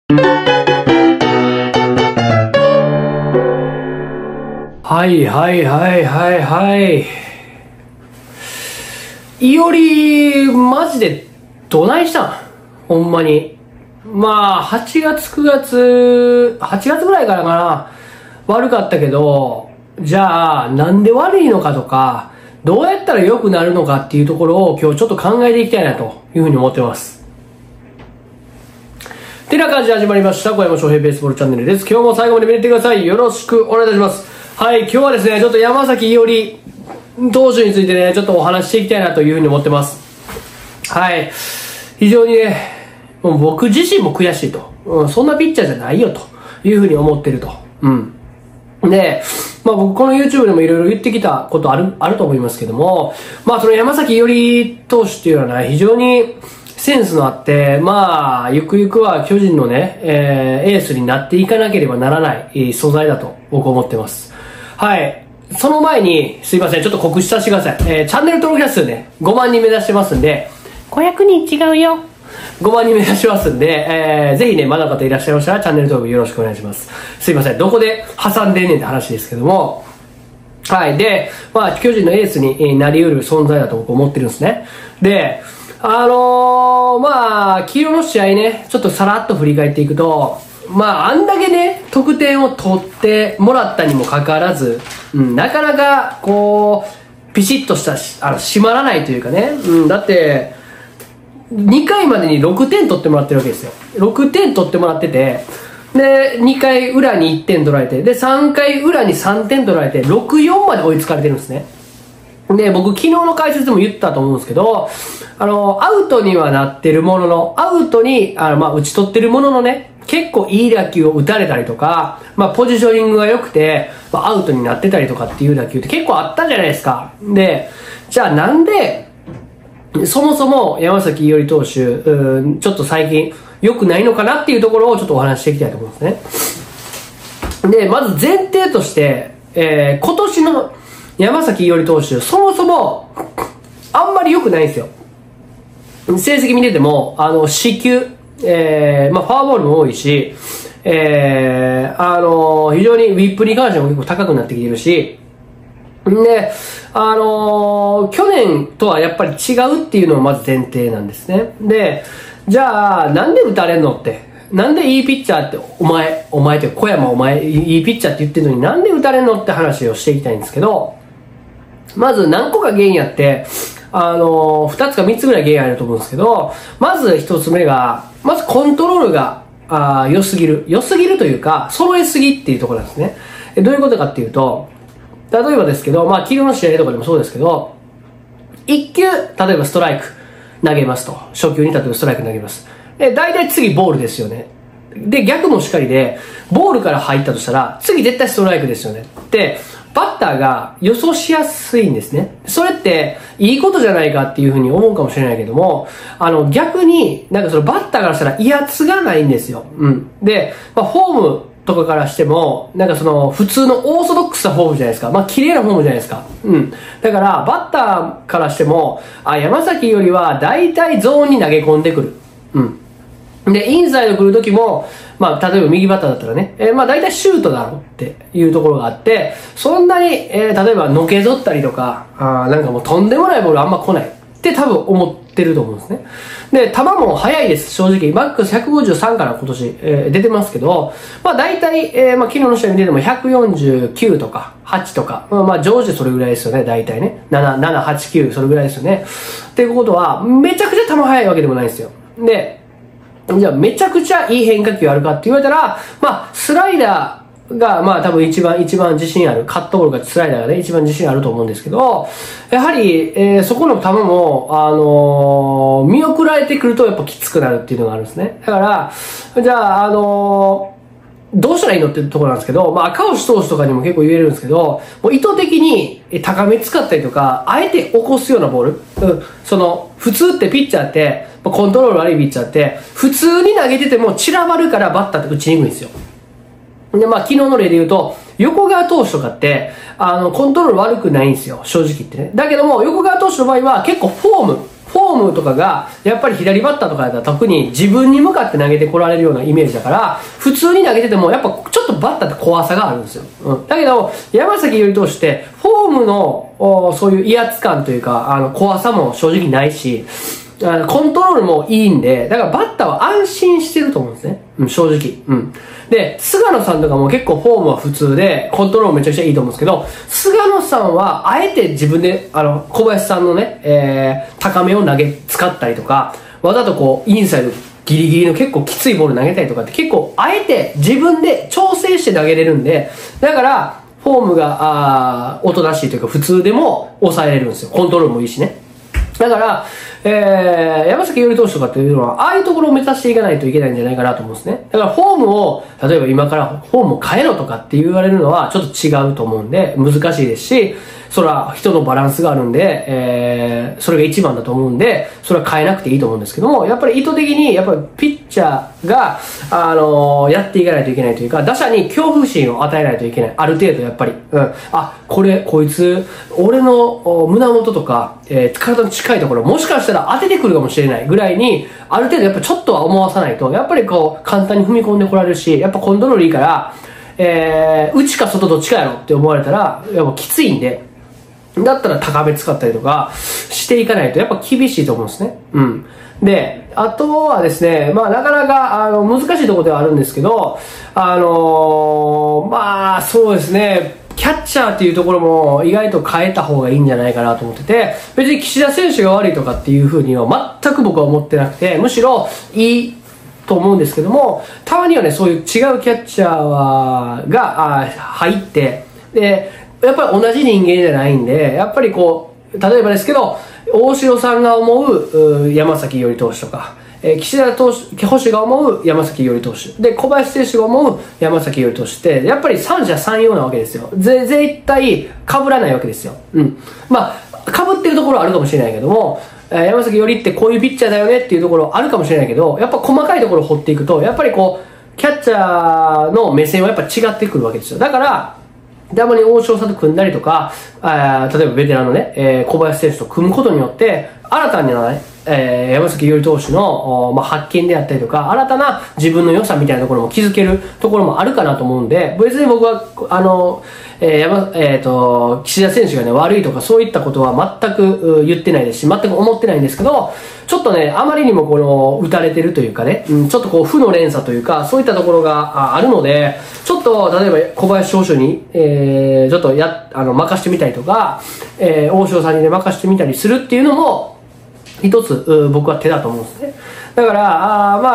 はいはいはいはいはい。いおり、マジでどないしたん？ほんまに。まあ、8月9月、8月ぐらいからかな。悪かったけど、じゃあ、なんで悪いのかとか、どうやったら良くなるのかっていうところを今日ちょっと考えていきたいなというふうに思ってます。てな感じで始まりました。小山翔平ベースボールチャンネルです。今日も最後まで見ててください。よろしくお願いいたします。はい、今日はですね、ちょっと山崎伊織投手についてね、ちょっとお話ししていきたいなというふうに思ってます。はい。非常にね、もう僕自身も悔しいと。そんなピッチャーじゃないよというふうに思ってると。で、まあ僕この YouTube でもいろいろ言ってきたことあると思いますけども、まあその山崎伊織投手っていうのはね、非常にセンスのあって、まあ、ゆくゆくは巨人のね、エースになっていかなければならない素材だと僕は思ってます。はい。その前に、すいません、ちょっと告知させてください。チャンネル登録者数ね、5万人目指してますんで、500人違うよ。5万人目指してますんで、ぜひね、まだの方いらっしゃいましたら、チャンネル登録よろしくお願いします。すいません、どこで挟んでんねんって話ですけども、はい。で、まあ、巨人のエースになり得る存在だと僕思ってるんですね。で、まあ、黄色の試合ね、ちょっとさらっと振り返っていくと、まあ、あんだけね、得点を取ってもらったにもかかわらず、なかなか、こう、ピシッとした、締まらないというかね、だって、2回までに6点取ってもらってるわけですよ。6点取ってもらってて、で、2回裏に1点取られて、で、3回裏に3点取られて、6、4まで追いつかれてるんですね。で、僕昨日の解説でも言ったと思うんですけど、アウトにはなってるものの、アウトに、まあ、打ち取ってるもののね、結構いい打球を打たれたりとか、まあ、ポジショニングが良くて、まあ、アウトになってたりとかっていう打球って結構あったじゃないですか。で、じゃあなんで、そもそも山崎伊織投手、ちょっと最近良くないのかなっていうところをちょっとお話ししていきたいと思うんですね。で、まず前提として、今年の山崎伊織投手、そもそも、あんまり良くないんですよ。成績見てても、四球、まあ、フォアボールも多いし、非常にウィップに関しても結構高くなってきてるし、で、去年とはやっぱり違うっていうのがまず前提なんですね。で、じゃあ、なんで打たれんのって。なんでいいピッチャーって、お前って小山お前いいピッチャーって言ってるのになんで打たれんのって話をしていきたいんですけど、まず何個か原因あって、2つか3つぐらい原因あると思うんですけど、まず1つ目が、まずコントロールが、良すぎる。良すぎるというか、揃えすぎっていうところなんですね。どういうことかっていうと、例えばですけど、まあ、昨日の試合とかでもそうですけど、1球、例えばストライク投げますと。初球に例えばストライク投げます。で、大体次ボールですよね。で、逆もしっかりで、ボールから入ったとしたら、次絶対ストライクですよね。で、バッターが予想しやすいんですね。それっていいことじゃないかっていうふうに思うかもしれないけども、逆になんかそのバッターからしたら威圧がないんですよ。で、まあ、フォームとかからしても、なんかその普通のオーソドックスなフォームじゃないですか。まあ綺麗なフォームじゃないですか。だからバッターからしても、山崎よりは大体ゾーンに投げ込んでくる。で、インサイド来るときも、まあ、例えば右バッターだったらね、まあ大体シュートだろうっていうところがあって、そんなに、例えばのけぞったりとか、なんかもうとんでもないボールあんま来ないって多分思ってると思うんですね。で、球も速いです、正直。マックス153から今年、出てますけど、まあ大体、まあ昨日の試合見てても149とか8とか、まあ常時それぐらいですよね、大体ね。7、8、9、それぐらいですよね。っていうことは、めちゃくちゃ球速いわけでもないんですよ。で、じゃあめちゃくちゃいい変化球あるかって言われたら、まあスライダーがまあ多分一番自信ある、カットボールかスライダーがね一番自信あると思うんですけど、やはり、そこの球も見送られてくるとやっぱきつくなるっていうのがあるんですね。だからじゃあどうしたらいいのっていうところなんですけど、まあ赤星投手とかにも結構言えるんですけど、もう意図的に高め使ったりとか、あえて起こすようなボール、その普通ってピッチャーってコントロール悪いピッチャーって、普通に投げてても散らばるからバッターって打ちにくいんですよ。で、まあ昨日の例で言うと、横川投手とかって、コントロール悪くないんですよ。正直言ってね。だけども、横川投手の場合は結構フォフォームとかが、やっぱり左バッターとかだったら特に自分に向かって投げてこられるようなイメージだから、普通に投げてても、やっぱちょっとバッターって怖さがあるんですよ。だけど、山崎伊織投手って、フォームの、そういう威圧感というか、怖さも正直ないし、コントロールもいいんで、だからバッターは安心してると思うんですね。正直。で、菅野さんとかも結構フォームは普通で、コントロールめちゃくちゃいいと思うんですけど、菅野さんは、あえて自分で、小林さんのね、高めを使ったりとか、わざとこう、インサイドギリギリの結構きついボール投げたりとかって結構、あえて自分で調整して投げれるんで、だから、フォームが、おとなしいというか、普通でも抑えれるんですよ。コントロールもいいしね。だから、山崎伊織投手とかっていうのは、ああいうところを目指していかないといけないんじゃないかなと思うんですね。だからフォームを、例えば今からフォームを変えろとかって言われるのはちょっと違うと思うんで、難しいですし、それは人のバランスがあるんで、それが一番だと思うんで、それは変えなくていいと思うんですけども、やっぱり意図的に、やっぱりピッチャーが、やっていかないといけないというか、打者に恐怖心を与えないといけない。ある程度やっぱり。こいつ、俺の胸元とか、体の近いところ、もしかしたら当ててくるかもしれないぐらいに、ある程度やっぱちょっとは思わさないと、やっぱりこう、簡単に踏み込んでこられるし、やっぱコントロールいいから、内か外どっちかやろって思われたら、やっぱきついんで、だったら高め使ったりとかしていかないとやっぱ厳しいと思うんですね。で、あとはですね、なかなか難しいところではあるんですけど、そうですね、キャッチャーっていうところも意外と変えた方がいいんじゃないかなと思ってて、別に岸田選手が悪いとかっていう風には全く僕は思ってなくて、むしろいいと思うんですけども、たまにはね、そういう違うキャッチャーが入って、で、やっぱり同じ人間じゃないんで、やっぱりこう、例えばですけど、大城さんが思う山崎伊織投手とか、岸田投手、捕手が思う山崎伊織投手。で、小林選手が思う山崎伊織投手って、やっぱり三者三様なわけですよ。絶対被らないわけですよ。被ってるところはあるかもしれないけども、山崎伊織ってこういうピッチャーだよねっていうところあるかもしれないけど、やっぱ細かいところを掘っていくと、やっぱりこう、キャッチャーの目線はやっぱ違ってくるわけですよ。だから、たまに大城さんと組んだりとか、例えばベテランのね、小林選手と組むことによって、新たなね、山崎伊織投手の、発見であったりとか、新たな自分の良さみたいなところも気づけるところもあるかなと思うんで、別に僕は、岸田選手がね、悪いとかそういったことは全く言ってないですし、全く思ってないんですけど、ちょっとね、あまりにもこの、打たれてるというかね、ちょっとこう、負の連鎖というか、そういったところがあるので、ちょっと、例えば小林投手に、ちょっと任してみたりとか、大城さんにね、任してみたりするっていうのも、一つ、僕は手だと思うんですね。だから、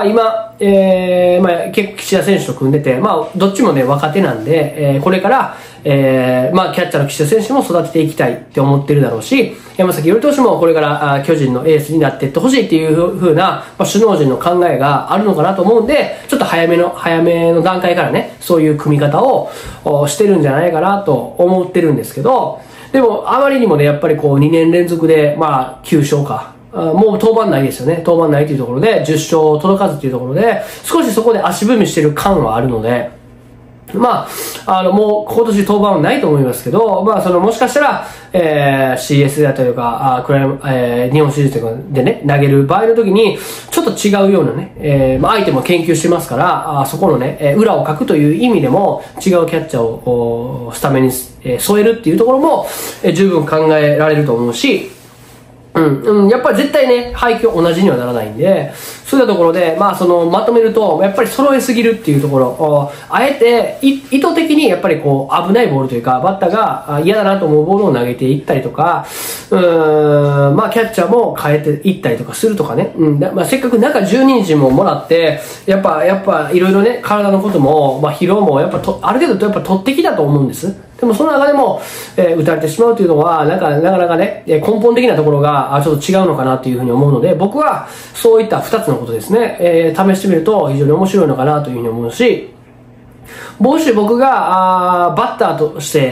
今、結構岸田選手と組んでて、どっちもね、若手なんで、これから、キャッチャーの岸田選手も育てていきたいって思ってるだろうし、山崎伊織投手もこれから巨人のエースになっていってほしいっていう風な、首脳陣の考えがあるのかなと思うんで、ちょっと早めの段階からね、そういう組み方をしてるんじゃないかなと思ってるんですけど、でも、あまりにもね、やっぱりこう2年連続で、9勝か。もう登板ないですよね。登板ないというところで、10勝届かずというところで、少しそこで足踏みしてる感はあるので、もう今年登板はないと思いますけど、もしかしたら、CS だったりとか、日本シリーズとかでね、投げる場合の時に、ちょっと違うようなね、相手も研究してますから、そこのね、裏をかくという意味でも、違うキャッチャーをスタメンに添えるっていうところも、十分考えられると思うし、やっぱり絶対ね、配球同じにはならないんで、そういったところで、まとめると、やっぱり揃えすぎるっていうところ、あえて、意図的にやっぱりこう、危ないボールというか、バッターが嫌だなと思うボールを投げていったりとか、キャッチャーも変えていったりとかするとかね、せっかく中12日ももらって、やっぱ、いろいろね、体のことも、疲労も、やっぱある程度やっぱ取ってきたと思うんです。でもその中でも、打たれてしまうというのは、なかなかね、根本的なところがちょっと違うのかなというふうに思うので、僕はそういった2つのことですね、試してみると非常に面白いのかなというふうに思うし、もし僕がバッターとして、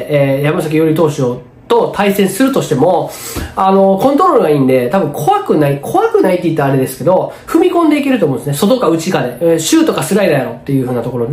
山崎伊織投手と対戦するとしても、コントロールがいいんで、多分怖くないって言ったらあれですけど、踏み込んでいけると思うんですね。外か内かで、シュートかスライダーやろっていう風なところでね、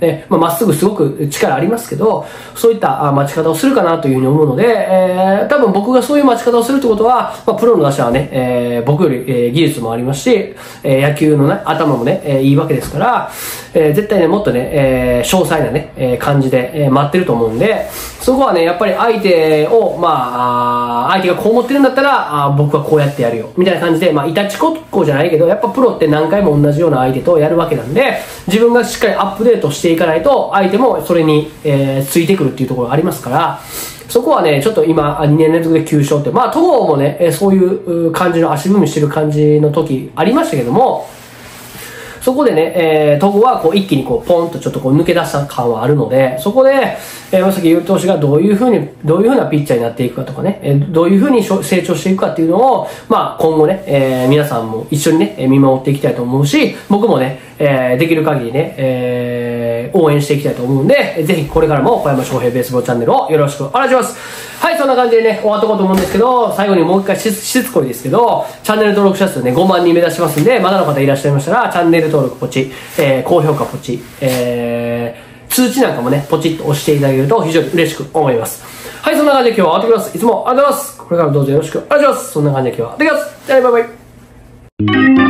で、まっすぐすごく力ありますけど、そういった待ち方をするかなというふうに思うので、多分僕がそういう待ち方をするってことは、プロの打者はね、僕より、技術もありますし、野球のね、頭もね、いいわけですから、絶対ね、もっとね、詳細なね、感じで、待ってると思うんで、そこはね、やっぱり相手を、相手がこう思ってるんだったら、僕はこうやってやるよ、みたいな感じで、いたちこっこじゃないけど、やっぱプロって何回も同じような相手とやるわけなんで、自分がしっかりアップデートしていかないと、相手もそれに、ついてくるっていうところがありますから、そこはね、ちょっと今、2年連続で9勝って、戸郷もね、そういう感じの足踏みしてる感じの時ありましたけども、そこでね、戸郷はこう一気にこうポンとちょっとこう抜け出した感はあるので、そこで、山崎優投手がどういう風なピッチャーになっていくかとかね、どういう風に成長していくかっていうのを、今後ね、皆さんも一緒にね、見守っていきたいと思うし、僕もね、できる限りね、応援していきたいと思うんで、ぜひこれからも小山翔平ベースボールチャンネルをよろしくお願いします。はい、そんな感じでね、終わっとこうと思うんですけど、最後にもう一回しつこいですけど、チャンネル登録者数ね、5万人目指しますんで、まだの方いらっしゃいましたら、チャンネル登録ポチ、高評価ポチ、通知なんかもね、ポチッと押していただけると非常に嬉しく思います。はい、そんな感じで今日は終わってきます。いつもありがとうございます。これからどうぞよろしくお願いします。そんな感じで今日は終わってきます。じゃあね、バイバイ。